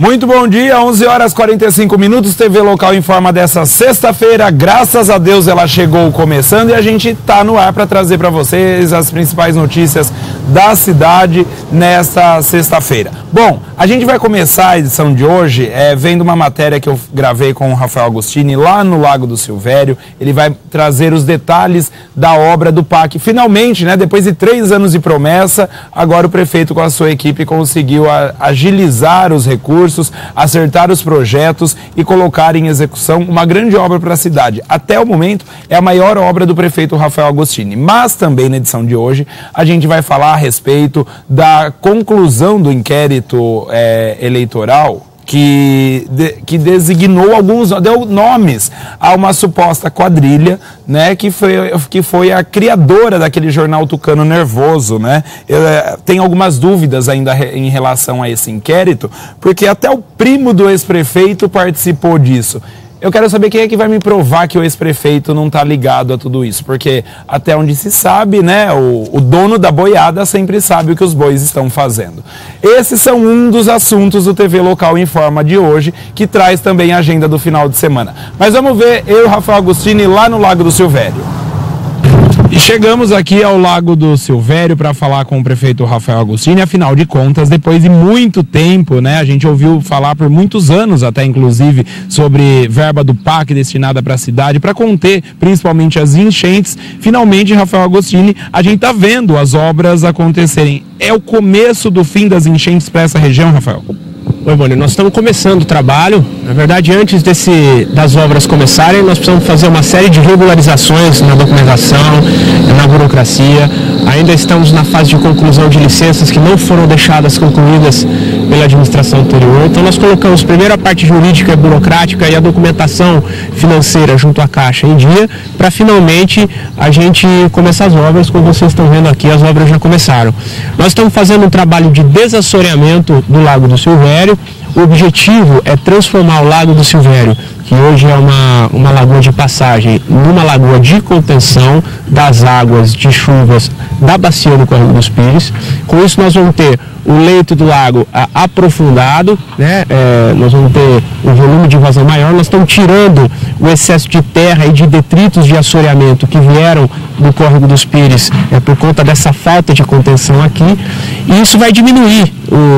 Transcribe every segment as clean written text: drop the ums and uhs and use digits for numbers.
Muito bom dia, 11 horas 45 minutos, TV Local informa dessa sexta-feira, graças a Deus ela chegou começando e a gente está no ar para trazer para vocês as principais notícias da cidade nesta sexta-feira. Bom, a gente vai começar a edição de hoje vendo uma matéria que eu gravei com o Rafael Agostini lá no Lago do Silvério. Ele vai trazer os detalhes da obra do PAC. Finalmente, né, depois de 3 anos de promessa, agora o prefeito com a sua equipe conseguiu agilizar os recursos, acertar os projetos e colocar em execução uma grande obra para a cidade. Até o momento é a maior obra do prefeito Rafael Agostini, mas também na edição de hoje a gente vai falar a respeito da conclusão do inquérito eleitoral que designou deu nomes a uma suposta quadrilha, né, que foi a criadora daquele jornal Tucano Nervoso, né? Tem algumas dúvidas ainda em relação a esse inquérito, porque até o primo do ex-prefeito participou disso. Eu quero saber quem é que vai me provar que o ex-prefeito não está ligado a tudo isso, porque até onde se sabe, né, o dono da boiada sempre sabe o que os bois estão fazendo. Esses são um dos assuntos do TV Local Informa de hoje, que traz também a agenda do final de semana. Mas vamos ver eu e o Rafael Agostini lá no Lago do Silvério. E chegamos aqui ao Lago do Silvério para falar com o prefeito Rafael Agostini. Afinal de contas, depois de muito tempo, né, a gente ouviu falar por muitos anos até, inclusive, sobre verba do PAC destinada para a cidade, para conter principalmente as enchentes. Finalmente, Rafael Agostini, a gente está vendo as obras acontecerem. É o começo do fim das enchentes para essa região, Rafael? Oi, Boni, nós estamos começando o trabalho. Na verdade, antes das obras começarem, nós precisamos fazer uma série de regularizações na documentação, na burocracia. Ainda estamos na fase de conclusão de licenças que não foram deixadas concluídas pela administração anterior. Então nós colocamos primeiro a parte jurídica e burocrática e a documentação financeira junto à Caixa em dia, para finalmente a gente começar as obras. Como vocês estão vendo aqui, as obras já começaram. Nós estamos fazendo um trabalho de desassoreamento do Lago do Silvério. O objetivo é transformar o Lago do Silvério, que hoje é uma lagoa de passagem, numa lagoa de contenção das águas de chuvas da bacia do Córrego dos Pires. Com isso nós vamos ter o leito do lago aprofundado, né? Nós vamos ter um volume de vazão maior. Nós estamos tirando o excesso de terra e de detritos de assoreamento que vieram do Córrego dos Pires por conta dessa falta de contenção aqui, e isso vai diminuir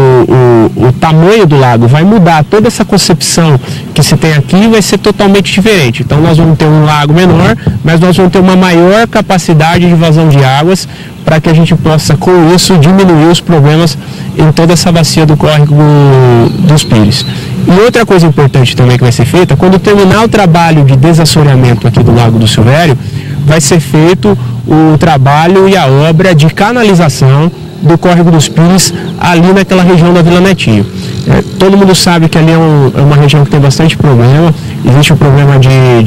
o tamanho do lago, vai mudar toda essa concepção que se tem aqui e vai ser totalmente diferente. Então nós vamos ter um lago menor, mas nós vamos ter uma maior capacidade de vazão de águas, para que a gente possa, com isso, diminuir os problemas em toda essa bacia do Córrego dos Pires. E outra coisa importante também que vai ser feita, quando terminar o trabalho de desassoreamento aqui do Lago do Silvério, vai ser feito o trabalho e a obra de canalização do Córrego dos Pires ali naquela região da Vila Netinho. Todo mundo sabe que ali é uma região que tem bastante problema. Existe o problema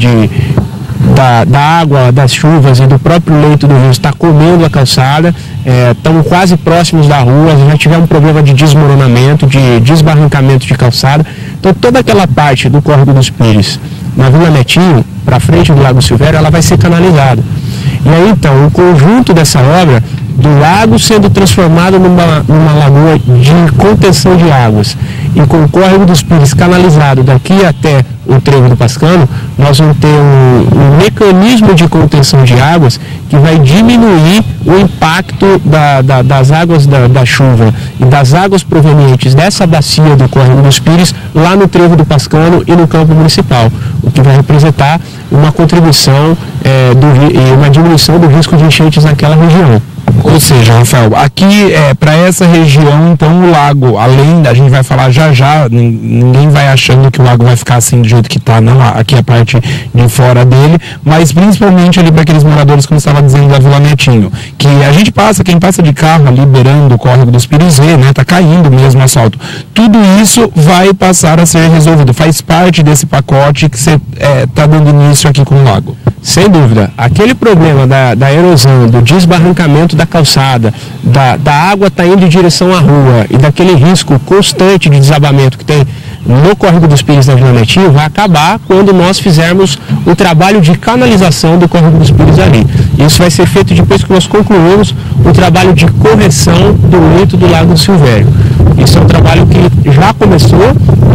da água, das chuvas e do próprio leito do rio está comendo a calçada. Estamos quase próximos da rua, já tivemos um problema de desmoronamento, de desbarrancamento de calçada. Então toda aquela parte do Córrego dos Pires, na Vila Netinho, para frente do Lago Silvério, ela vai ser canalizada. E aí então, o conjunto dessa obra, do lago sendo transformado numa lagoa de contenção de águas e com o Córrego dos Pires canalizado daqui até o Trevo do Pascano, nós vamos ter um mecanismo de contenção de águas que vai diminuir o impacto das águas da chuva e das águas provenientes dessa bacia do Córrego dos Pires lá no Trevo do Pascano e no campo municipal, o que vai representar uma contribuição e uma diminuição do risco de enchentes naquela região. Ou seja, Rafael, aqui para essa região, então o lago, além da, a gente vai falar já, ninguém vai achando que o lago vai ficar assim do jeito que está, não, aqui a parte de fora dele, mas principalmente ali para aqueles moradores, como você estava dizendo, da Vila Netinho, que a gente passa, quem passa de carro ali beirando o Córrego dos Pires, né, tá caindo mesmo o asfalto. Tudo isso vai passar a ser resolvido, faz parte desse pacote que você está dando início aqui com o lago. Sem dúvida, aquele problema da erosão, do desbarrancamento da calçada, da água tá indo em direção à rua e daquele risco constante de desabamento que tem no Córrego dos Pires da Vila Netinho vai acabar quando nós fizermos o trabalho de canalização do Córrego dos Pires ali. Isso vai ser feito depois que nós concluímos o trabalho de correção do leito do Lago do Silvério. Isso é um trabalho que já começou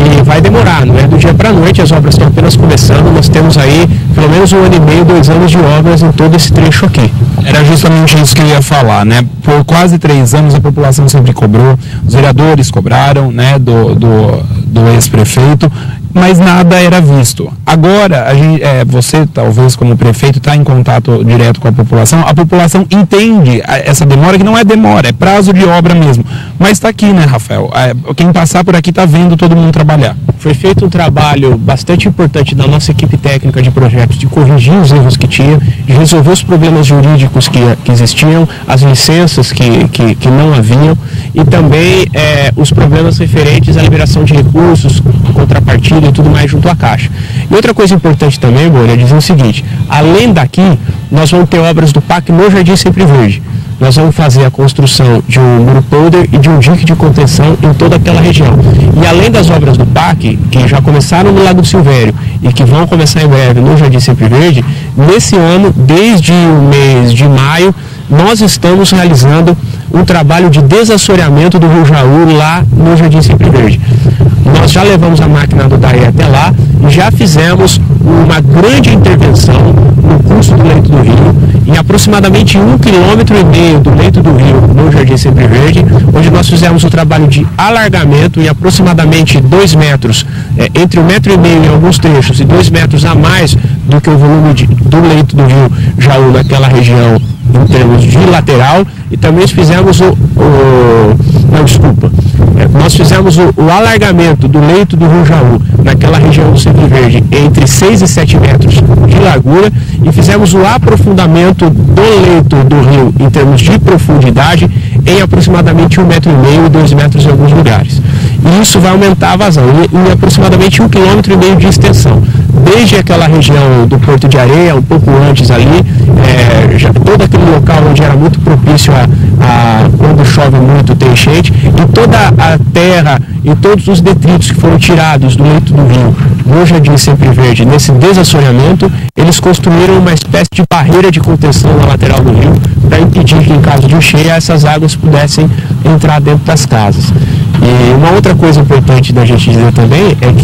E vai demorar, não é do dia para a noite, as obras estão apenas começando, nós temos aí pelo menos 1 ano e meio, 2 anos de obras em todo esse trecho aqui. Era justamente isso que eu ia falar, né? Por quase 3 anos a população sempre cobrou, os vereadores cobraram, né, do ex-prefeito, mas nada era visto. Agora, você, talvez, como prefeito, está em contato direto com a população entende essa demora, que não é demora, é prazo de obra mesmo. Mas está aqui, né, Rafael? Quem passar por aqui está vendo todo mundo trabalhar. Foi feito um trabalho bastante importante da nossa equipe técnica de projetos, de corrigir os erros que tinha, de resolver os problemas jurídicos que existiam, as licenças que não haviam, e também os problemas referentes à liberação de recursos, contrapartida e tudo mais junto à Caixa. E outra coisa importante também, Bolha, é dizer o seguinte: além daqui, nós vamos ter obras do PAC no Jardim Sempre Verde. Nós vamos fazer a construção de um muro polder e de um dique de contenção em toda aquela região. E além das obras do PAC, que já começaram no Lago do Silvério e que vão começar em breve no Jardim Sempre Verde, nesse ano, desde o mês de maio, nós estamos realizando um trabalho de desassoreamento do Rio Jaú lá no Jardim Sempre Verde. Nós já levamos a máquina do DAE até lá e já fizemos uma grande intervenção no curso do leito do rio, em aproximadamente 1,5 km do leito do rio no Jardim Sempre Verde, onde nós fizemos o trabalho de alargamento em aproximadamente 2 metros, entre 1,5 metro em alguns trechos e 2 metros a mais do que o volume do leito do rio Jaú naquela região em termos de lateral, e também fizemos nós fizemos o alargamento do leito do Rio Jaú naquela região do Sempre Verde entre 6 e 7 metros de largura, e fizemos o aprofundamento do leito do rio em termos de profundidade em aproximadamente 1,5 metro e 2 metros em alguns lugares. E isso vai aumentar a vazão em aproximadamente 1,5 km de extensão. Desde aquela região do Porto de Areia, um pouco antes ali, todo aquele local onde era muito propício quando chove muito, ter enchente, e toda a terra e todos os detritos que foram tirados do leito do rio no Jardim Sempre Verde, nesse desassoreamento, eles construíram uma espécie de barreira de contenção na lateral do rio para impedir que, em caso de cheia, essas águas pudessem entrar dentro das casas. E uma outra coisa importante da gente dizer também é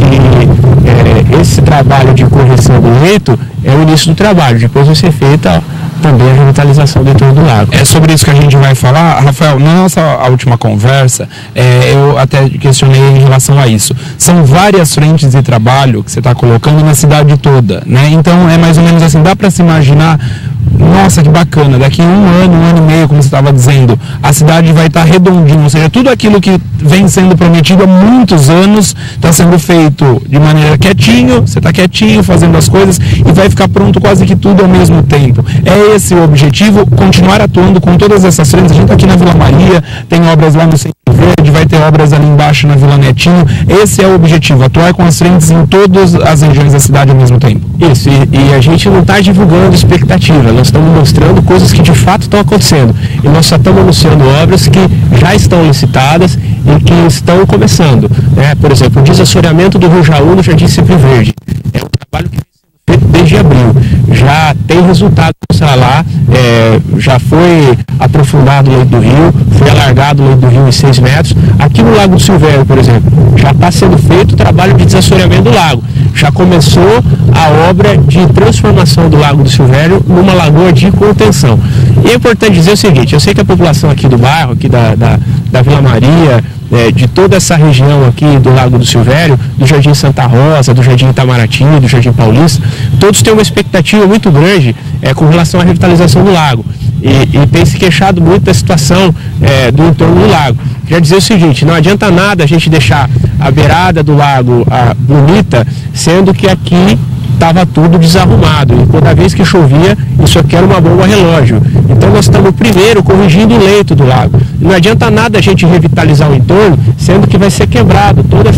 que esse trabalho de correção do leito é o início do trabalho, depois vai ser feita também a revitalização do entorno do lago. É sobre isso que a gente vai falar. Rafael, na nossa última conversa, eu até questionei em relação a isso. São várias frentes de trabalho que você está colocando na cidade toda, né? Então é mais ou menos assim, dá para se imaginar, nossa, que bacana, daqui 1 ano e meio, como você estava dizendo, a cidade vai estar redondinha, ou seja, tudo aquilo que vem sendo prometido há muitos anos está sendo feito de maneira quietinho, você está quietinho fazendo as coisas e vai ficar pronto quase que tudo ao mesmo tempo. É esse o objetivo, continuar atuando com todas essas frentes. A gente está aqui na Vila Maria, tem obras lá no Sempre Verde, vai ter obras ali embaixo na Vila Netinho. Esse é o objetivo, atuar com as frentes em todas as regiões da cidade ao mesmo tempo. Isso, e a gente não está divulgando expectativa, nós estamos mostrando coisas que de fato estão acontecendo. E nós só estamos anunciando obras que já estão licitadas e que estão começando. Por exemplo, o desassoreamento do Rio Jaú no Jardim Sempre Verde. É um trabalho que vem sendo feito desde abril. Já tem resultado lá, já foi aprofundado o leito do rio, foi alargado o leito do rio em 6 metros. Aqui no Lago do Silvério, por exemplo, já está sendo feito o trabalho de desassoreamento do lago. Já começou a obra de transformação do Lago do Silvério numa lagoa de contenção. E é importante dizer o seguinte: eu sei que a população aqui do bairro, aqui da Vila Maria, de toda essa região aqui do Lago do Silvério, do Jardim Santa Rosa, do Jardim Itamaraty, do Jardim Paulista, todos têm uma expectativa muito grande com relação à revitalização do lago. E tem se queixado muito da situação do entorno do lago. Quer dizer o seguinte: não adianta nada a gente deixar a beirada do lago bonita, sendo que aqui estava tudo desarrumado, e toda vez que chovia, isso aqui era uma bomba relógio. Então nós estamos primeiro corrigindo o leito do lago. Não adianta nada a gente revitalizar o entorno, sendo que vai ser quebrado todas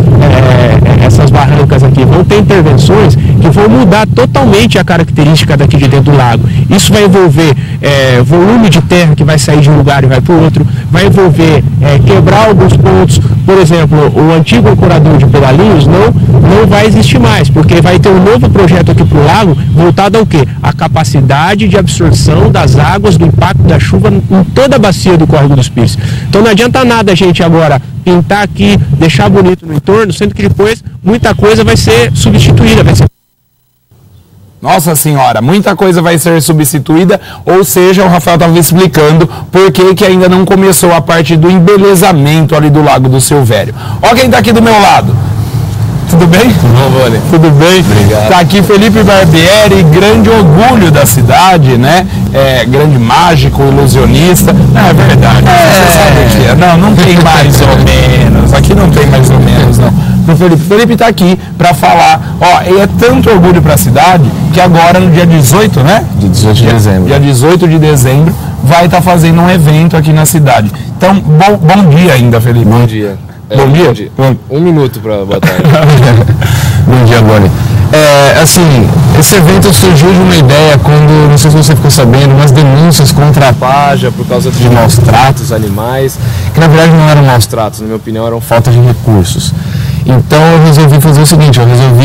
essas barrancas aqui. Vão ter intervenções que vão mudar totalmente a característica daqui de dentro do lago. Isso vai envolver volume de terra que vai sair de um lugar e vai para o outro, vai envolver quebrar alguns pontos. Por exemplo, o antigo ancorador de Pedalinhos não vai existir mais, porque vai ter um novo projeto aqui para o lago voltado ao quê? A capacidade de absorção das águas, do impacto da chuva em toda a bacia do Córrego dos Pires. Então não adianta nada a gente agora pintar aqui, deixar bonito no entorno, sendo que depois muita coisa vai ser substituída, vai ser... Nossa senhora, muita coisa vai ser substituída, ou seja, o Rafael estava explicando por que ainda não começou a parte do embelezamento ali do Lago do Silvério. Ó quem está aqui do meu lado. Tudo bem? Tudo bem? Obrigado. Tá aqui Felipe Barbieri, grande orgulho da cidade, né? Grande mágico, ilusionista. Não, é verdade. Você sabe que é. Não tem mais ou menos. Aqui não tem mais ou menos, não. O Felipe está aqui para falar, e é tanto orgulho para a cidade que agora no dia 18, né? Dia 18 de dezembro. Dia 18 de dezembro vai estar fazendo um evento aqui na cidade. Então, bom dia ainda, Felipe. Bom dia. Bom dia? Um minuto para boa tarde. Bom dia, Boni. Assim, esse evento surgiu de uma ideia quando, não sei se você ficou sabendo, umas denúncias contra a Paja por causa de maus tratos animais, que na verdade não eram maus tratos, na minha opinião, eram falta de recursos. Então eu resolvi fazer o seguinte,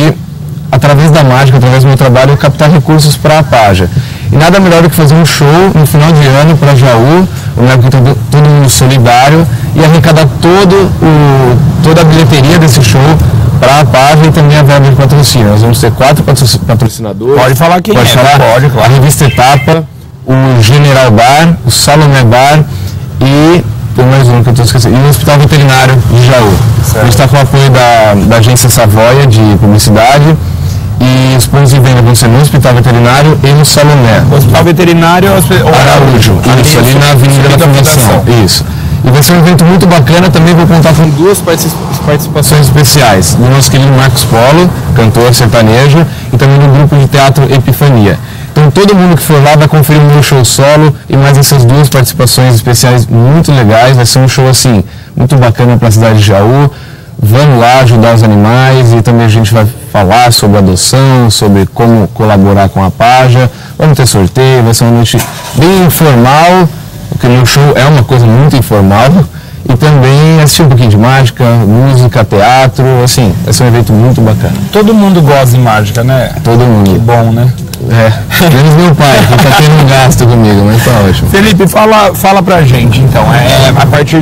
através da mágica, através do meu trabalho, captar recursos para a Paja. E nada melhor do que fazer um show no final de ano para Jaú, todo mundo solidário, e arrecadar toda a bilheteria desse show para a Paja e também a verba de patrocínio. Nós vamos ter 4 patrocinadores. Pode falar quem Pode falar? Pode, claro. A Revista Etapa, o General Bar, o Salomé Bar e tem mais um que eu estou esquecendo, e o Hospital Veterinário de Jaú. Certo. A gente está com o apoio da agência Savoia de publicidade. E os pontos de venda vão ser no Hospital Veterinário e no Salomé. Hospital Veterinário Araújo. Isso, ali na Avenida da Fundação. Isso. E vai ser um evento muito bacana, também vou contar com 2 participações especiais. Do nosso querido Marcos Polo, cantor sertanejo, e também do grupo de teatro Epifania. Então todo mundo que for lá vai conferir o meu show solo e mais essas 2 participações especiais muito legais. Vai ser um show assim, muito bacana para a cidade de Jaú. Vamos lá ajudar os animais e também a gente vai falar sobre adoção, sobre como colaborar com a Paja. Vamos ter sorteio, vai ser uma noite bem informal, porque o meu show é uma coisa muito informal. E também assistir um pouquinho de mágica, música, teatro, assim, vai ser um evento muito bacana. Todo mundo gosta de mágica, né? Todo mundo. Que bom, né? Menos meu pai, que tá tendo um gasto comigo, mas tá ótimo. Felipe, fala pra gente, então, a partir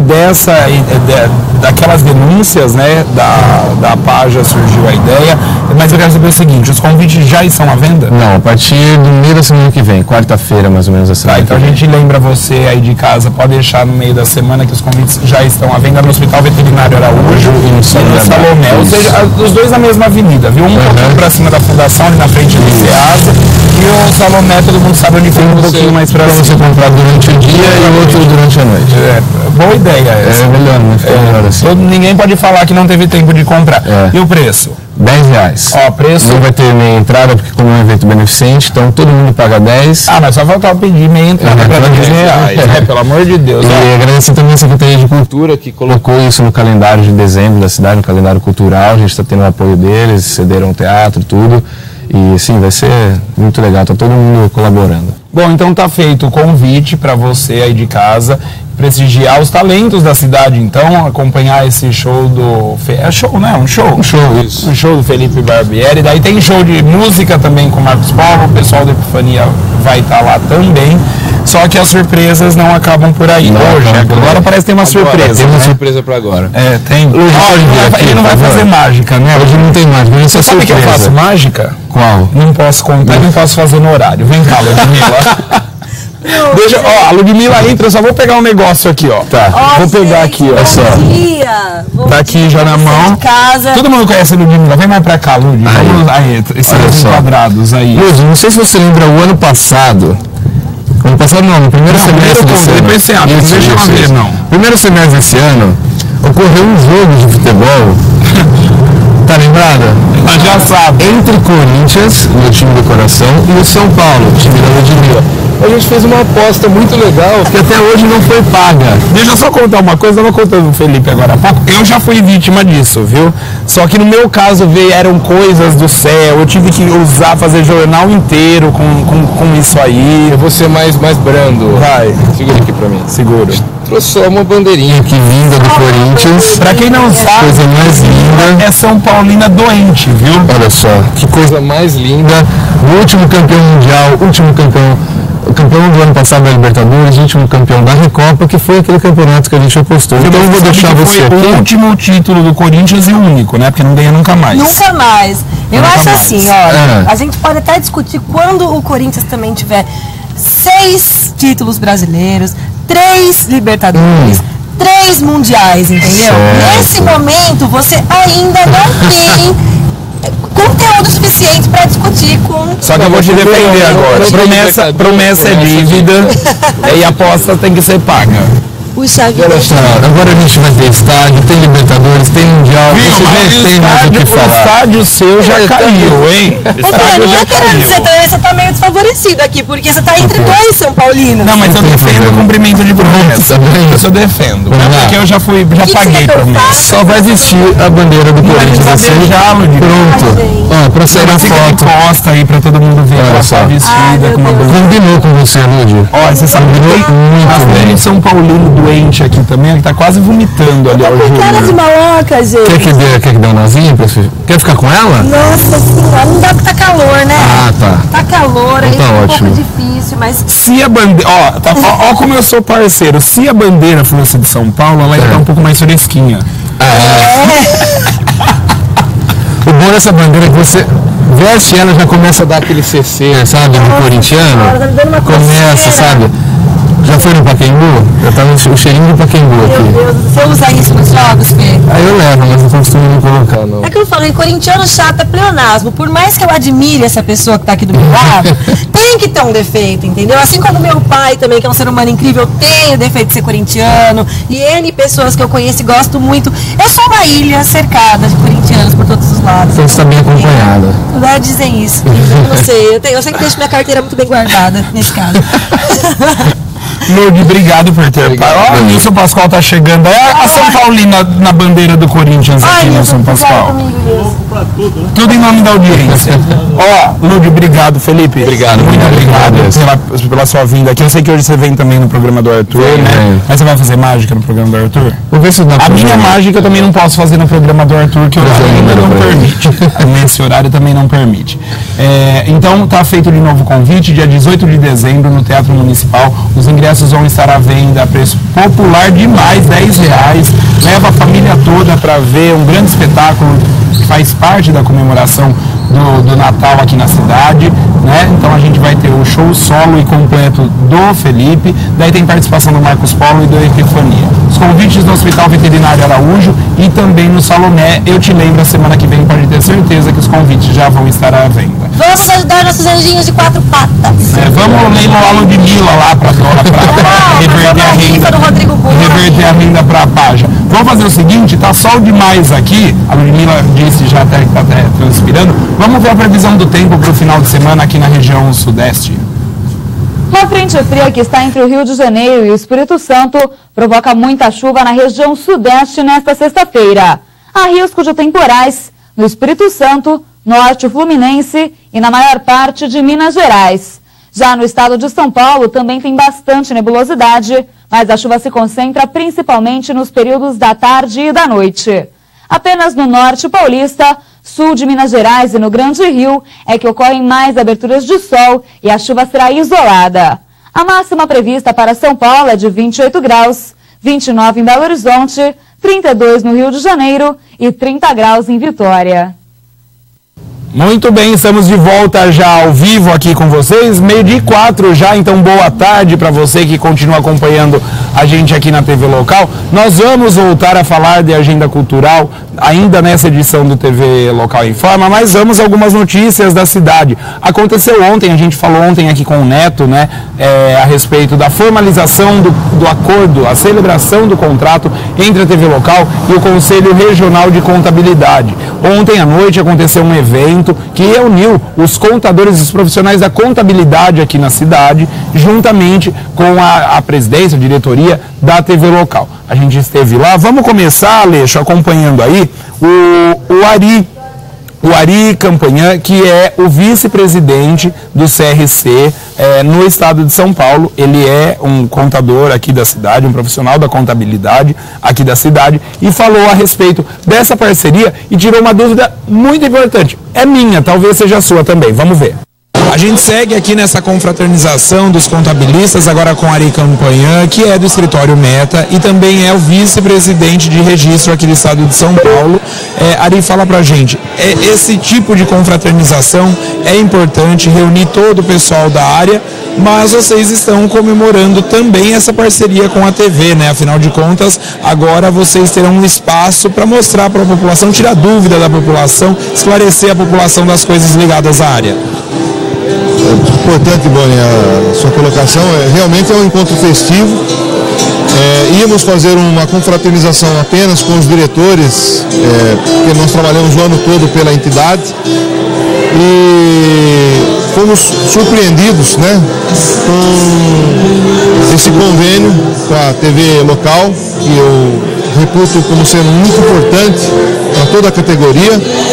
daquelas denúncias, né, da Paja surgiu a ideia, mas eu quero saber o seguinte, os convites já estão à venda? Não, a partir do meio da semana que vem, quarta-feira mais ou menos a semana. Tá, então a gente lembra você aí de casa, pode deixar no meio da semana que os convites já estão à venda no Hospital Veterinário Araújo e no Salomé, ou seja, os dois na mesma avenida, viu? Um pouquinho pra cima da Fundação, ali na frente do Ceasa, e o Salomé, todo mundo sabe onde fica, um pouquinho mais pra cima. Você comprar durante o dia e outro durante a noite. Boa ideia essa. É melhor, né? Fica melhor assim. Ninguém pode falar que não teve tempo de comprar. E o preço? R$10. Ó, preço... Não vai ter meia entrada, porque como é um evento beneficente, então todo mundo paga 10. Ah, mas só faltava pedir meia entrada para R$10. Pelo amor de Deus. E agradecer também a Secretaria de Cultura, que colocou isso no calendário de dezembro da cidade, no calendário cultural. A gente está tendo o apoio deles, cederam teatro, tudo. E sim, vai ser muito legal, tá todo mundo colaborando. Bom, então tá feito o convite para você aí de casa prestigiar os talentos da cidade, então, acompanhar esse show do... É show, né? Um show? Um show, isso. Um show do Felipe Barbieri. Daí tem show de música também com o Marcos Paulo, o pessoal da Epifania vai estar lá também. Só que as surpresas não acabam por aí. Hoje, agora parece que tem uma surpresa. Tem uma surpresa para agora. Tem. Ele não vai fazer mágica, né? Hoje não tem mágica, Você sabe que eu faço mágica? Qual? Não posso contar, não posso fazer no horário. Vem cá, Ludmila. Deixa, a Ludmila entra, eu só vou pegar um negócio aqui, ó. Tá. Vou pegar aqui, ó. Só. Tá aqui já na mão. Todo mundo conhece a Ludmila. Vem mais pra cá, Lud. Aí, esses quadrados aí. Lud, não sei se você lembra o ano passado. Ano passado não, no primeiro semestre desse ano. Depois você abre, não deixa eu ver, não. Primeiro semestre desse ano, ocorreu um jogo de futebol. Tá lembrada? Mas já sabe. Entre Corinthians, meu time do coração, e o São Paulo, time da Ludmila. a gente fez uma aposta muito legal que até hoje não foi paga. Deixa eu só contar uma coisa, eu estava contando o Felipe agora há pouco. Eu já fui vítima disso, viu? Só que no meu caso eram coisas do céu, eu tive que fazer jornal inteiro com isso aí. Eu vou ser mais brando. Vai. Segura aqui pra mim. Seguro. Trouxe só uma bandeirinha aqui vinda do Corinthians. Pra quem não sabe, coisa mais linda. É São Paulina doente, viu? Olha só, que coisa mais linda. O último campeão mundial, o campeão do ano passado da Libertadores, o último campeão da Recopa, que foi aquele campeonato que a gente apostou. Então eu vou deixar você aqui. O último título do Corinthians e o único, né? Porque não ganha nunca mais. Nunca mais. Eu acho assim, olha, a gente pode até discutir quando o Corinthians também tiver 6 títulos brasileiros, 3 Libertadores, 3 mundiais, entendeu? Certo. Nesse momento, você ainda não tem conteúdo suficiente para discutir com... Só que eu vou te defender agora. Promessa é dívida e aposta tem que ser paga. Puxa vida. Olha só, agora a gente vai ter estádio, tem Libertadores, tem Mundial, você já tem mais o que falar. O estádio seu já caiu, hein? Ô, Pedro, não é querendo dizer também, você tá meio desfavorecido aqui, porque você tá entre 2 São Paulinos. Não, mas eu defendo o cumprimento de promessa. Isso eu defendo. Porque eu já paguei por mim. Só vai vestir a bandeira do Corinthians assim. Pronto. Ó, pra sair a foto. Costa aí pra todo mundo ver. Ela tá vestida com uma bandeira. Combinou com você, Lúdio. Ó, você sabe que tem muito São Paulino doente aqui também, ele tá quase vomitando ali. Com cara de maloca, gente. Quer que dê um nozinho pra você? Quer ficar com ela? Nossa senhora, não dá porque tá calor, né? Ah, tá. Tá calor, aí tá é um ótimo. pouco difícil, mas... Se a bandeira... Ó como eu sou parceiro. Se a bandeira fosse de São Paulo, ela ia estar um pouco mais fresquinha. O bom dessa bandeira é que você veste ela, já começa a dar aquele CC, sabe, do corintiano. Tá me dando uma Começa, coceira. sabe? Já foi no Pacaembu? Eu tava o cheirinho do Pacaembu Meu aqui. Deus, você usa isso nos jogos, Fê? Aí eu levo, mas não costumo não colocar, não. É que eu falei, corintiano chato é pleonasmo. Por mais que eu admire essa pessoa que tá aqui do meu lado, tem que ter um defeito, entendeu? Assim como meu pai também, que é um ser humano incrível, tem o defeito de ser corintiano. E N pessoas que eu conheço e gosto muito. Eu sou uma ilha cercada de corintianos por todos os lados. Então você tá bem acompanhada. Não dizem isso. Eu não sei. Eu sei que deixo minha carteira muito bem guardada nesse caso. Lourdes, obrigado por ter. Ó, o Nilson Pascoal tá chegando. É a São Paulina na bandeira do Corinthians aqui, Nilson Pascoal. Tudo em nome da audiência. Ó, Lourdes, obrigado, Felipe. Obrigado, muito obrigado pela sua vinda aqui. Eu sei que hoje você vem também no programa do Arthur, né? Mas você vai fazer mágica no programa do Arthur? Vou ver se dá pra A minha mágica eu também não posso fazer no programa do Arthur, que o horário ainda não permite. Esse horário também não permite. Então, tá feito de novo o convite, dia 18 de dezembro, no Teatro Municipal. Os ingressos vão estar à venda a preço popular demais, R$10. Leva a família toda para ver um grande espetáculo que faz parte da comemoração do Natal aqui na cidade, né? Então a gente vai ter o show solo e completo do Felipe, daí tem participação do Marcos Polo e do Epifania. Os convites do Hospital Veterinário Araújo e também no Salomé. Eu te lembro, a semana que vem pode ter certeza que os convites já vão estar à venda. Vamos ajudar nossos anjinhos de 4 patas. Vamos leiloar a Ludmilla lá para reverter a renda para a Paja. Vamos fazer o seguinte, tá sol demais aqui, a Ludmilla disse já até que está até transpirando. Vamos ver a previsão do tempo para o final de semana aqui na região sudeste. Uma frente fria que está entre o Rio de Janeiro e o Espírito Santo provoca muita chuva na região sudeste nesta sexta-feira. Há risco de temporais no Espírito Santo, norte fluminense e na maior parte de Minas Gerais. Já no estado de São Paulo também tem bastante nebulosidade, mas a chuva se concentra principalmente nos períodos da tarde e da noite. Apenas no norte paulista, sul de Minas Gerais e no Grande Rio é que ocorrem mais aberturas de sol e a chuva será isolada. A máxima prevista para São Paulo é de 28 graus, 29 em Belo Horizonte, 32 no Rio de Janeiro e 30 graus em Vitória. Muito bem, estamos de volta já ao vivo aqui com vocês, 12:04 já, então boa tarde para você que continua acompanhando a gente aqui na TV local. Nós vamos voltar a falar de agenda cultural ainda nessa edição do TV Local Informa, mas vamos a algumas notícias da cidade. Aconteceu ontem, a gente falou ontem aqui com o Neto, né, a respeito da formalização do acordo, a celebração do contrato entre a TV Local e o Conselho Regional de Contabilidade. Ontem à noite aconteceu um evento que reuniu os contadores e os profissionais da contabilidade aqui na cidade, juntamente com a presidência, a diretoria da TV Local. A gente esteve lá. Vamos começar, Aleixo, acompanhando aí o Ari Campanhã, que é o vice-presidente do CRC no estado de São Paulo. Ele é um contador aqui da cidade, um profissional da contabilidade aqui da cidade, e falou a respeito dessa parceria e tirou uma dúvida muito importante. É minha, talvez seja a sua também. Vamos ver. A gente segue aqui nessa confraternização dos contabilistas, agora com Ari Campanhã, que é do escritório Meta e também é o vice-presidente de registro aqui do estado de São Paulo. Ari, fala pra gente, esse tipo de confraternização é importante, reunir todo o pessoal da área, mas vocês estão comemorando também essa parceria com a TV, né? Afinal de contas, agora vocês terão um espaço para mostrar para a população, tirar dúvida da população, esclarecer a população das coisas ligadas à área. É importante, Boni, a sua colocação. Realmente é um encontro festivo. Íamos fazer uma confraternização apenas com os diretores, porque nós trabalhamos o ano todo pela entidade, e fomos surpreendidos, né, com esse convênio com a TV Local, que eu reputo como sendo muito importante para toda a categoria.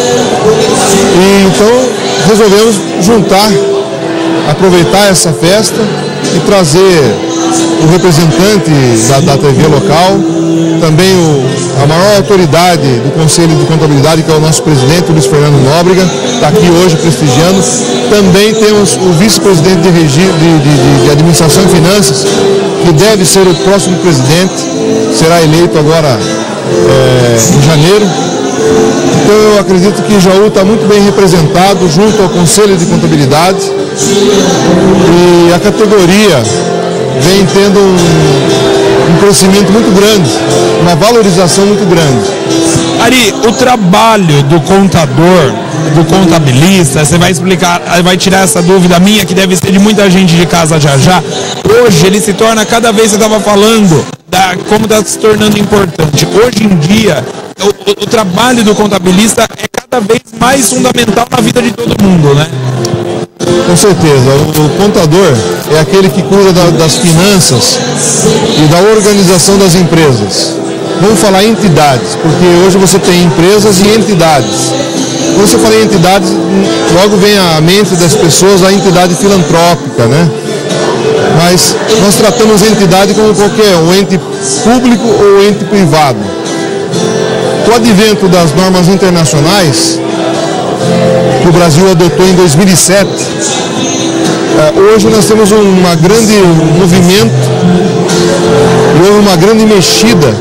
E então resolvemos juntar, aproveitar essa festa e trazer o representante da TV Local, também a maior autoridade do Conselho de Contabilidade, que é o nosso presidente, o Luiz Fernando Nóbrega, está aqui hoje prestigiando. Também temos o vice-presidente de Administração e Finanças, que deve ser o próximo presidente, será eleito agora em janeiro. Então eu acredito que Jaú está muito bem representado junto ao Conselho de Contabilidade, e a categoria vem tendo um crescimento muito grande, uma valorização muito grande. Ari, o trabalho do contador, do contabilista, você vai explicar, vai tirar essa dúvida minha, que deve ser de muita gente de casa já. Hoje ele se torna, cada vez você estava falando, como está se tornando importante. Hoje em dia, o trabalho do contabilista é cada vez mais fundamental na vida de todo mundo, né? Com certeza, o contador é aquele que cuida das finanças e da organização das empresas. Vamos falar em entidades, porque hoje você tem empresas e entidades. Quando você fala em entidades, logo vem à mente das pessoas a entidade filantrópica, né? Mas nós tratamos a entidade como qualquer um ente público ou ente privado. Com o advento das normas internacionais, que o Brasil adotou em 2007, hoje nós temos um grande movimento e uma grande mexida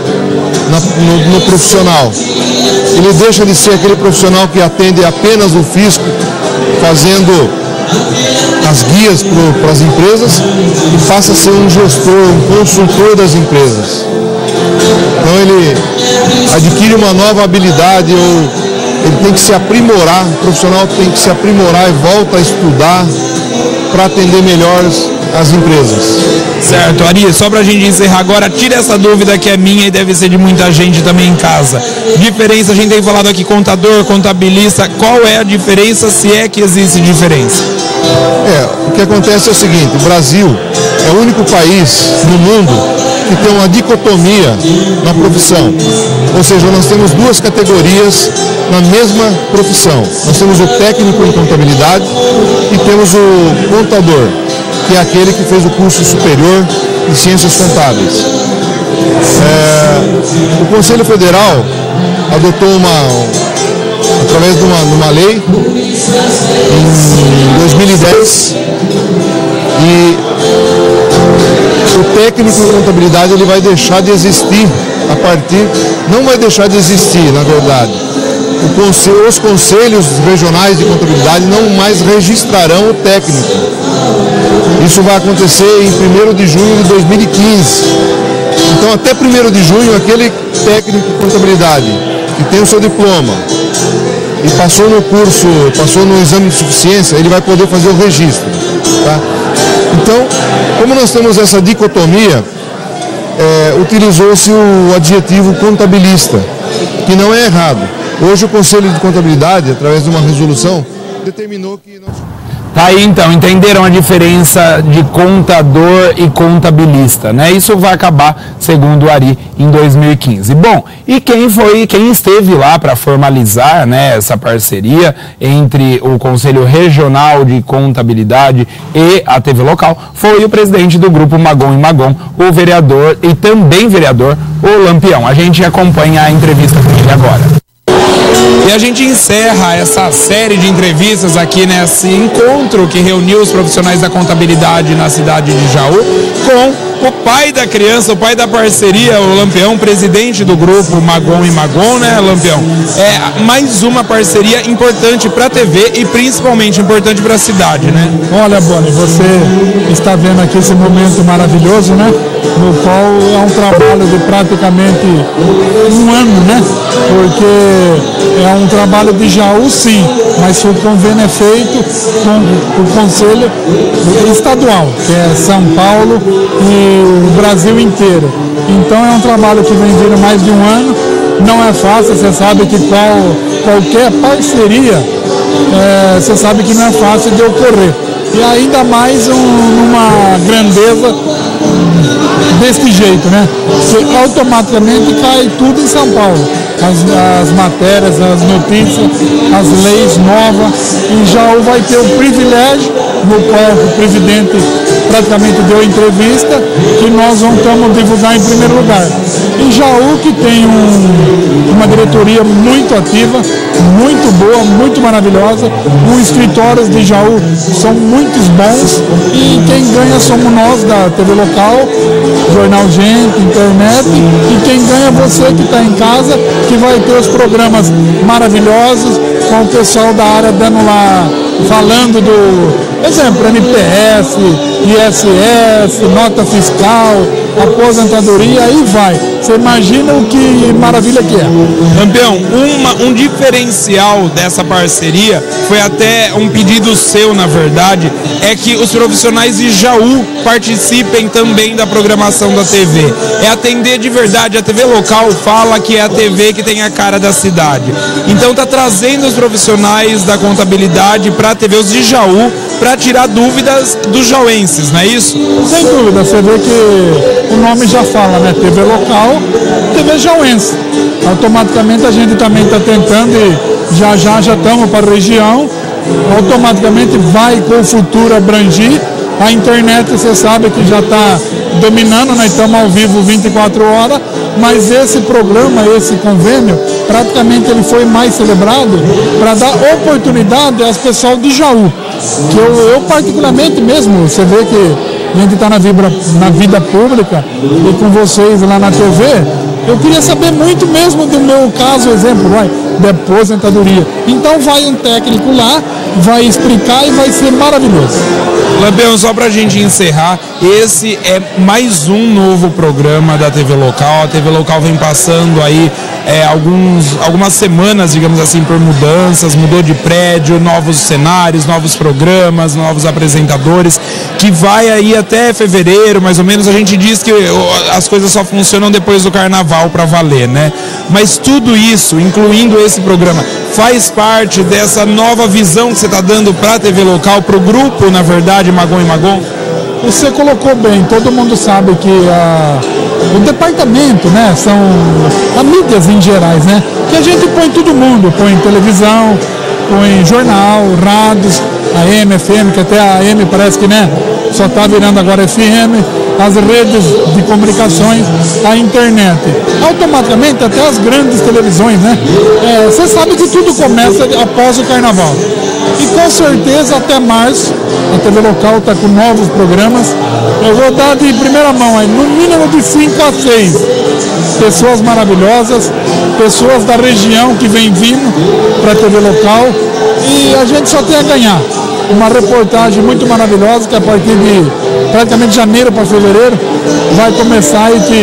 no profissional. Ele deixa de ser aquele profissional que atende apenas o fisco, fazendo as guias para as empresas, e passa a ser um gestor, um consultor das empresas. Então ele adquire uma nova habilidade, ou ele tem que se aprimorar, o profissional tem que se aprimorar e volta a estudar para atender melhor as empresas. Certo, Ari, só pra gente encerrar agora, tira essa dúvida que é minha e deve ser de muita gente também em casa. Diferença, a gente tem falado aqui contador, contabilista, qual é a diferença, se é que existe diferença? O que acontece é o seguinte, o Brasil é o único país no mundo que tem uma dicotomia na profissão. Ou seja, nós temos duas categorias na mesma profissão. Nós temos o técnico em contabilidade e temos o contador, que é aquele que fez o curso superior de ciências contábeis. O Conselho Federal adotou através de uma lei em 2010, e o técnico em contabilidade ele vai deixar de existir não vai deixar de existir, na verdade. Os conselhos regionais de contabilidade não mais registrarão o técnico. Isso vai acontecer em 1º de junho de 2015. Então, até 1º de junho, aquele técnico de contabilidade que tem o seu diploma e passou no curso, passou no exame de suficiência, ele vai poder fazer o registro. Tá? Então, como nós temos essa dicotomia, utilizou-se o adjetivo contabilista, que não é errado. Hoje o Conselho de Contabilidade, através de uma resolução, determinou que nós... Tá aí então, entenderam a diferença de contador e contabilista, né? Isso vai acabar, segundo o Ari, em 2015. Bom, e quem esteve lá para formalizar, né, essa parceria entre o Conselho Regional de Contabilidade e a TV local foi o presidente do grupo Magon e Magon, o vereador e também vereador, o Lampião. A gente acompanha a entrevista com ele agora. E a gente encerra essa série de entrevistas aqui nesse encontro que reuniu os profissionais da contabilidade na cidade de Jaú com o pai da criança, o pai da parceria, o Lampião, presidente do grupo Magon e Magon, né, Lampião? É mais uma parceria importante para a TV e principalmente importante para a cidade, né? Olha, Boni, você está vendo aqui esse momento maravilhoso, né? No qual é um trabalho de praticamente um ano, né? Porque é um trabalho de Jaú, sim, mas o convênio é feito com o Conselho Estadual, que é São Paulo e o Brasil inteiro. Então é um trabalho que vem vindo mais de um ano, não é fácil, você sabe que qualquer parceria, você sabe que não é fácil de ocorrer. E ainda mais numa grandeza desse jeito, né? Que automaticamente cai tudo em São Paulo. As matérias, as notícias, as leis novas. E Jaú vai ter o privilégio, no qual o presidente praticamente deu entrevista, que nós vamos divulgar em primeiro lugar. E Jaú, que tem uma diretoria muito ativa, muito boa, muito maravilhosa. Os escritórios de Jaú são muito bons e quem ganha somos nós da TV local, Jornal Gente, internet, e quem ganha é você que está em casa, que vai ter os programas maravilhosos com o pessoal da área dando lá, falando do, exemplo, NPS, ISS, nota fiscal, aposentadoria, aí vai. Você imagina o que maravilha que é. Lampião, um diferencial dessa parceria foi até um pedido seu, na verdade, é que os profissionais de Jaú participem também da programação da TV. É atender de verdade, a TV local fala que é a TV que tem a cara da cidade. Então tá trazendo os profissionais da contabilidade para a TV, os de Jaú, para tirar dúvidas dos jauenses, não é isso? Sem dúvida, você vê que o nome já fala, né? TV local, TV jauense. Automaticamente a gente também está tentando e já estamos para a região, automaticamente vai com o futuro abrangir. A internet você sabe que já está dominando, nós estamos ao vivo 24 horas, mas esse programa, esse convênio, praticamente ele foi mais celebrado para dar oportunidade às pessoas de Jaú. Que eu particularmente mesmo, você vê que a gente está na vida pública e com vocês lá na TV, eu queria saber muito mesmo do meu caso, exemplo, de aposentadoria. Então vai um técnico lá, vai explicar e vai ser maravilhoso. Lampião, só para a gente encerrar, esse é mais um novo programa da TV local. A TV local vem passando aí algumas semanas, digamos assim, por mudanças, mudou de prédio, novos cenários, novos programas, novos apresentadores, que vai aí até fevereiro, mais ou menos. A gente diz que as coisas só funcionam depois do carnaval para valer, né? Mas tudo isso, incluindo esse programa, faz parte dessa nova visão que você está dando para a TV local, para o grupo, na verdade, Magon e Magon? Você colocou bem, todo mundo sabe que o departamento, né, são as mídias em gerais, né, que a gente põe todo mundo, põe televisão, põe jornal, rádios, AM, FM, que até a AM parece que, né, só está virando agora FM, as redes de comunicações, a internet. Automaticamente até as grandes televisões, né? Você sabe que tudo começa após o carnaval. E com certeza até março, a TV local está com novos programas. Eu vou dar de primeira mão aí, no mínimo de 5 a 6 pessoas maravilhosas, pessoas da região que vem vindo para a TV local. E a gente só tem a ganhar. Uma reportagem muito maravilhosa que a partir de praticamente janeiro para fevereiro vai começar aí que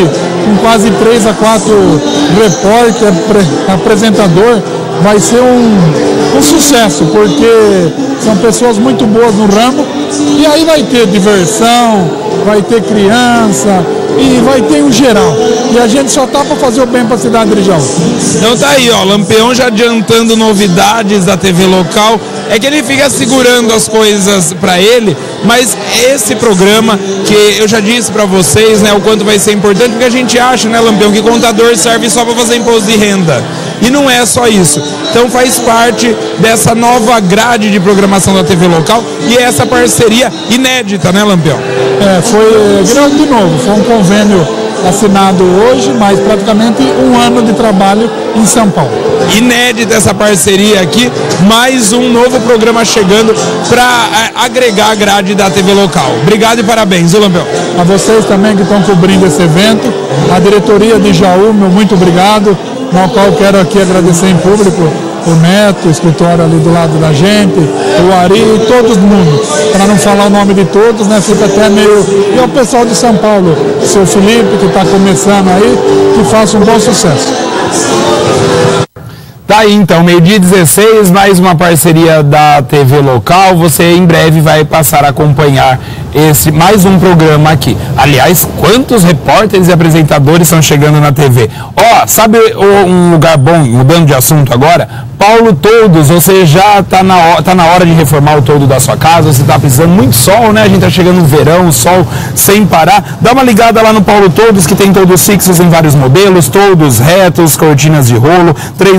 com quase 3 a 4 repórter, apresentador, vai ser um sucesso, porque são pessoas muito boas no ramo, e aí vai ter diversão, vai ter criança e vai ter um geral. E a gente só tá para fazer o bem para a cidade de Jaú. Então tá aí, ó, Lampião já adiantando novidades da TV local. É que ele fica segurando as coisas para ele, mas esse programa que eu já disse para vocês, né, o quanto vai ser importante, porque a gente acha, né, Lampião, que contador serve só para fazer imposto de renda. E não é só isso. Então faz parte dessa nova grade de programação da TV local e é essa parceria inédita, né, Lampião? Foi grande de novo, foi um convênio assinado hoje, mas praticamente um ano de trabalho em São Paulo. Inédita essa parceria aqui, mais um novo programa chegando para agregar a grade da TV local. Obrigado e parabéns, viu, Lampião? A vocês também que estão cobrindo esse evento, a diretoria de Jaú, meu muito obrigado, no qual quero aqui agradecer em público o Neto, o escritório ali do lado da gente, o Ari e todo mundo. Para não falar o nome de todos, né, fica até meio... E ao pessoal de São Paulo, o seu Felipe, que está começando aí, que faça um bom sucesso. Tá aí então, meio-dia 16, mais uma parceria da TV local. Você em breve vai passar a acompanhar mais um programa aqui. Aliás, quantos repórteres e apresentadores estão chegando na TV? Ó, sabe um lugar bom, mudando de assunto agora? Paulo Toldos, você já tá na hora de reformar o toldo da sua casa, você tá precisando muito sol, né? A gente tá chegando no verão, sol sem parar. Dá uma ligada lá no Paulo Toldos, que tem toldos fixos em vários modelos, toldos retos, cortinas de rolo,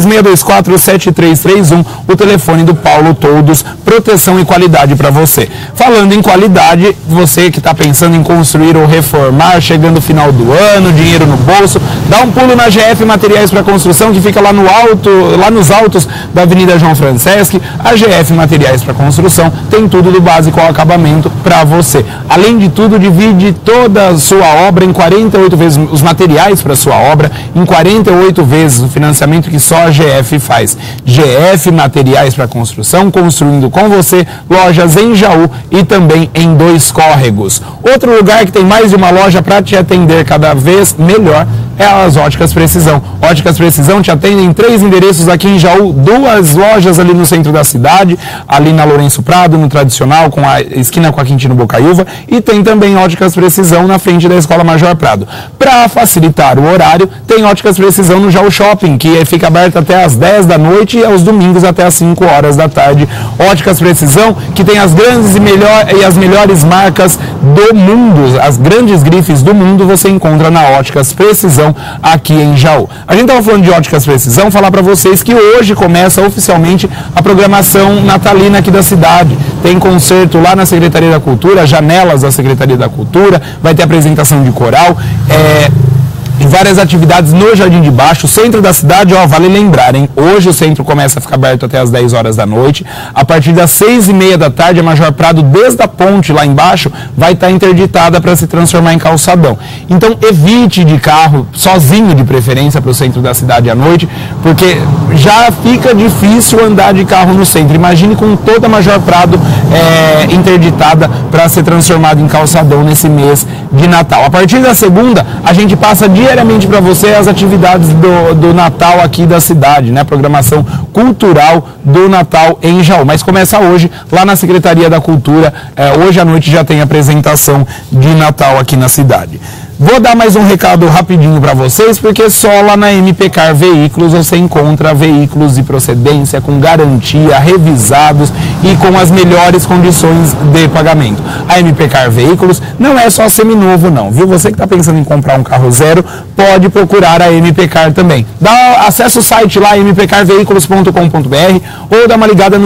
3624-7331, o telefone do Paulo Toldos, proteção e qualidade para você. Falando em qualidade, você que está pensando em construir ou reformar, chegando o final do ano, dinheiro no bolso, dá um pulo na GF Materiais para Construção, que fica lá nos altos da Avenida João Franceschi. A GF Materiais para Construção tem tudo do básico ao acabamento para você. Além de tudo, divide toda a sua obra em 48 vezes, os materiais para sua obra, em 48 vezes o financiamento que só a GF faz. GF Materiais para Construção, construindo com você, lojas em Jaú e também em Dois Córregos. Outro lugar que tem mais de uma loja para te atender cada vez melhor é as Óticas Precisão. Óticas Precisão te atendem em 3 endereços aqui em Jaú, 2 lojas ali no centro da cidade, ali na Lourenço Prado, no Tradicional, com a esquina com a Quintino Bocaiúva, e tem também Óticas Precisão na frente da Escola Major Prado. Para facilitar o horário, tem Óticas Precisão no Jaú Shopping, que fica aberto até às 10 da noite e aos domingos até às 5 horas da tarde. Óticas Precisão, que tem as grandes e as melhores marcas do mundo, as grandes grifes do mundo, você encontra na Óticas Precisão aqui em Jaú. A gente estava falando de Óticas Precisão, falar para vocês que hoje começa oficialmente a programação natalina aqui da cidade. Tem concerto lá na Secretaria da Cultura, janelas da Secretaria da Cultura, vai ter apresentação de coral, e várias atividades no Jardim de Baixo, o centro da cidade, ó, vale lembrar, hein? Hoje o centro começa a ficar aberto até as 10 horas da noite. A partir das 6h30 da tarde, a Major Prado, desde a ponte lá embaixo, vai estar interditada para se transformar em calçadão. Então evite de carro, sozinho de preferência, para o centro da cidade à noite, porque já fica difícil andar de carro no centro. Imagine com toda a Major Prado interditada para ser transformada em calçadão nesse mês de Natal. A partir da segunda, a gente passa diariamente para você as atividades do Natal aqui da cidade, né? Programação cultural do Natal em Jaú. Mas começa hoje, lá na Secretaria da Cultura. Hoje à noite já tem apresentação de Natal aqui na cidade. Vou dar mais um recado rapidinho para vocês, porque só lá na MPCar Veículos você encontra veículos de procedência com garantia, revisados e com as melhores condições de pagamento. A MPCar Veículos não é só seminovo não, viu? Você que está pensando em comprar um carro zero, pode procurar a MPCar também. Acesse o site lá, mpcarveículos.com.br, ou dá uma ligada no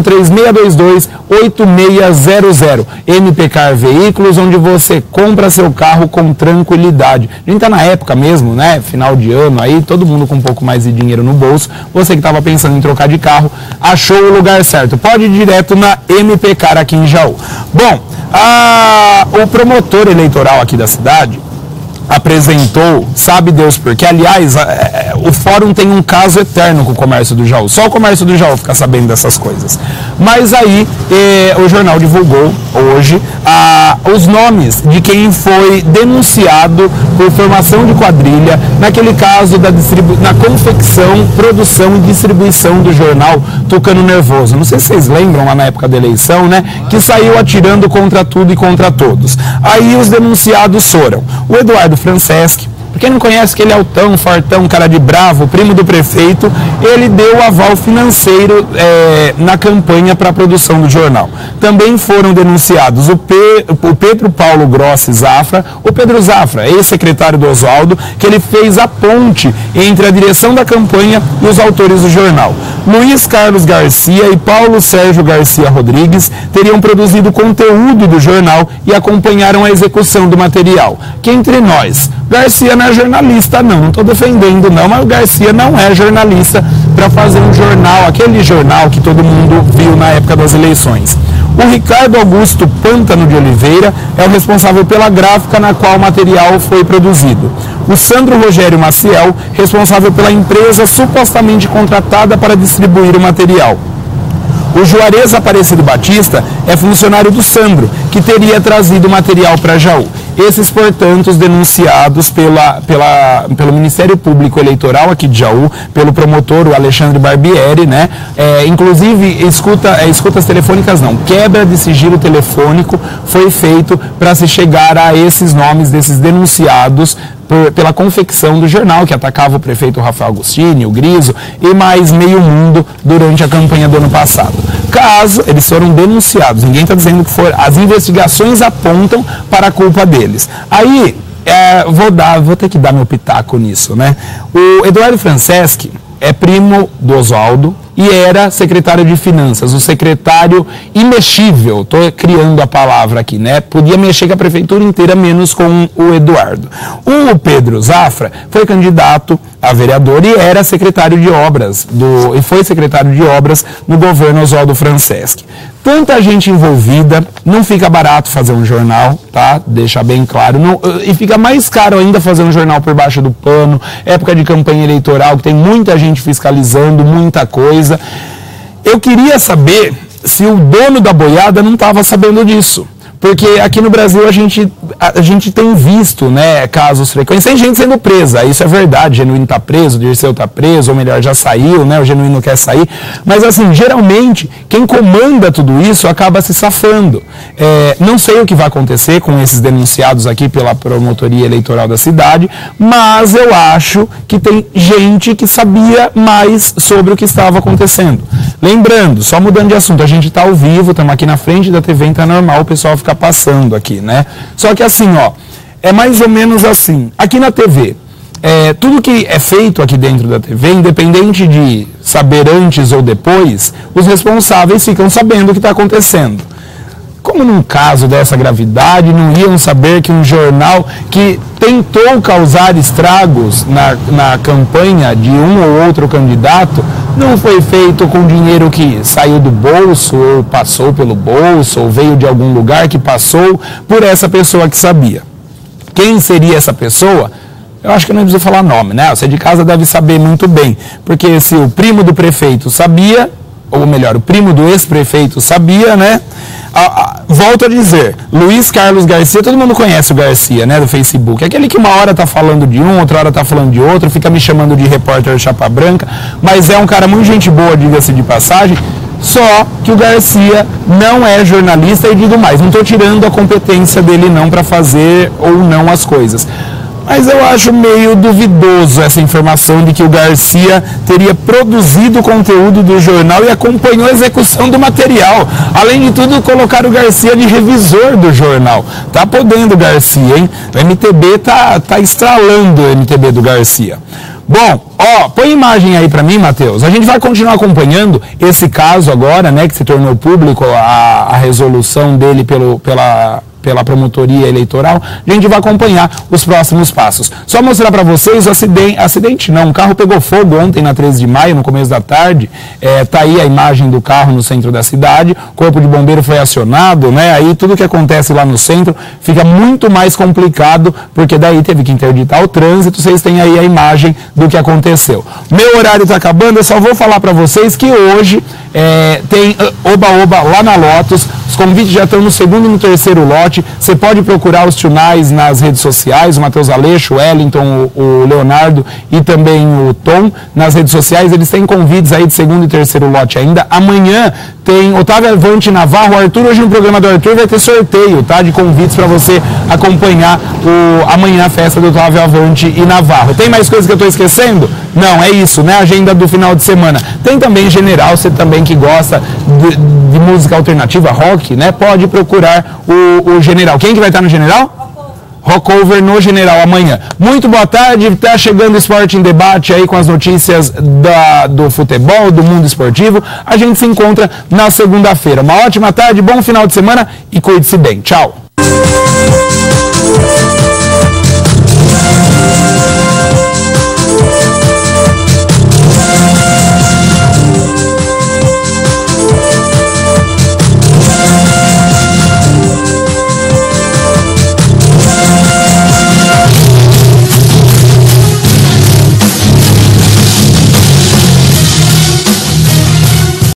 3622-8600. MPCar Veículos, onde você compra seu carro com tranquilidade. A gente está na época mesmo, né? Final de ano aí, todo mundo com um pouco mais de dinheiro no bolso. Você que estava pensando em trocar de carro, achou o lugar certo. Pode ir direto na MPCar aqui em Jaú. Bom, o promotor eleitoral aqui da cidade apresentou, sabe Deus por quê? Aliás, o fórum tem um caso eterno com o comércio do Jaú. Só o comércio do Jaú fica sabendo dessas coisas. Mas aí, o jornal divulgou hoje os nomes de quem foi denunciado por formação de quadrilha, naquele caso na confecção, produção e distribuição do jornal Tucano Nervoso. Não sei se vocês lembram lá na época da eleição, né? Que saiu atirando contra tudo e contra todos. Aí os denunciados foram o Eduardo Franceschi. Pra quem não conhece, que ele é altão, fartão, cara de bravo, primo do prefeito, ele deu o aval financeiro na campanha para a produção do jornal. Também foram denunciados o Pedro Paulo Grossi Zafra, o Pedro Zafra, ex-secretário do Oswaldo, que ele fez a ponte entre a direção da campanha e os autores do jornal. Luiz Carlos Garcia e Paulo Sérgio Garcia Rodrigues teriam produzido conteúdo do jornal e acompanharam a execução do material. Que entre nós, Garcia não é jornalista, não estou defendendo não, mas o Garcia não é jornalista para fazer um jornal, aquele jornal que todo mundo viu na época das eleições. O Ricardo Augusto Pântano de Oliveira é o responsável pela gráfica na qual o material foi produzido. O Sandro Rogério Maciel, responsável pela empresa supostamente contratada para distribuir o material. O Juarez Aparecido Batista é funcionário do Sandro, que teria trazido o material para Jaú. Esses, portanto, denunciados pelo Ministério Público Eleitoral aqui de Jaú, pelo promotor, o Alexandre Barbieri, né? Inclusive, escutas telefônicas não, quebra de sigilo telefônico foi feito para se chegar a esses nomes desses denunciados pela confecção do jornal, que atacava o prefeito Rafael Agostini, o Griso e mais meio mundo durante a campanha do ano passado. Caso eles foram denunciados, ninguém está dizendo que foram, as investigações apontam para a culpa deles. Aí, vou ter que dar meu pitaco nisso, né? O Eduardo Franceschi é primo do Oswaldo e era secretário de Finanças, o secretário imexível, estou criando a palavra aqui, né? Podia mexer com a prefeitura inteira, menos com o Eduardo. O Pedro Zafra foi candidato a vereador e era secretário de obras, e foi secretário de obras no governo Oswaldo Franceschi. Tanta gente envolvida, não fica barato fazer um jornal, tá? Deixa bem claro. Não, e fica mais caro ainda fazer um jornal por baixo do pano, época de campanha eleitoral, que tem muita gente fiscalizando, muita coisa. Eu queria saber se o dono da boiada não estava sabendo disso. Porque aqui no Brasil a gente tem visto, né, casos frequentes, tem gente sendo presa, isso é verdade, o Genuíno está preso, o Dirceu está preso, ou melhor, já saiu, né, o Genuíno quer sair, mas assim, geralmente, quem comanda tudo isso acaba se safando. Não sei o que vai acontecer com esses denunciados aqui pela promotoria eleitoral da cidade, mas eu acho que tem gente que sabia mais sobre o que estava acontecendo. Lembrando, só mudando de assunto, a gente está ao vivo, estamos aqui na frente da TV, então é normal o pessoal ficar passando aqui, né? Só que assim, ó, é mais ou menos assim. Aqui na TV, tudo que é feito aqui dentro da TV, independente de saber antes ou depois, os responsáveis ficam sabendo o que está acontecendo. Como num caso dessa gravidade, não iam saber que um jornal que tentou causar estragos na campanha de um ou outro candidato não foi feito com dinheiro que saiu do bolso, ou passou pelo bolso, ou veio de algum lugar que passou por essa pessoa que sabia. Quem seria essa pessoa? Eu acho que eu não preciso falar nome, né? Você de casa deve saber muito bem, porque se o primo do prefeito sabia, ou melhor, o primo do ex-prefeito sabia, né? Volto a dizer, Luiz Carlos Garcia, todo mundo conhece o Garcia, né, do Facebook, aquele que uma hora tá falando de um, outra hora tá falando de outro, fica me chamando de repórter chapa branca, mas é um cara muito gente boa, diga-se de passagem, só que o Garcia não é jornalista e digo mais, não estou tirando a competência dele não para fazer ou não as coisas. Mas eu acho meio duvidoso essa informação de que o Garcia teria produzido o conteúdo do jornal e acompanhou a execução do material. Além de tudo, colocar o Garcia de revisor do jornal. Tá podendo o Garcia, hein? O MTB tá estralando o MTB do Garcia. Bom, põe imagem aí para mim, Matheus. A gente vai continuar acompanhando esse caso agora, né, que se tornou público, a resolução dele pela promotoria eleitoral, a gente vai acompanhar os próximos passos. Só mostrar para vocês, acidente não, um carro pegou fogo ontem na 13 de maio, no começo da tarde, tá aí a imagem do carro no centro da cidade, o corpo de bombeiro foi acionado, né, aí tudo que acontece lá no centro fica muito mais complicado, porque daí teve que interditar o trânsito, vocês têm aí a imagem do que aconteceu. Meu horário está acabando, eu só vou falar para vocês que hoje tem Oba-Oba lá na Lotus, os convites já estão no segundo e no terceiro lote, você pode procurar os tunais nas redes sociais, o Matheus Aleixo, o Wellington, o Leonardo e também o Tom, nas redes sociais, eles têm convites aí de segundo e terceiro lote ainda. Amanhã tem Otávio Avante Navarro, o Arthur, hoje no programa do Arthur vai ter sorteio, tá, de convites para você acompanhar amanhã a festa do Otávio Avante e Navarro. Tem mais coisas que eu estou esquecendo? Não, é isso, né, agenda do final de semana. Tem também General, você também que gosta de música alternativa, rock, né, pode procurar o General. Quem que vai estar no General? Rockover no General amanhã. Muito boa tarde, está chegando o Esporte em Debate aí com as notícias do futebol, do mundo esportivo. A gente se encontra na segunda-feira. Uma ótima tarde, bom final de semana e cuide-se bem. Tchau!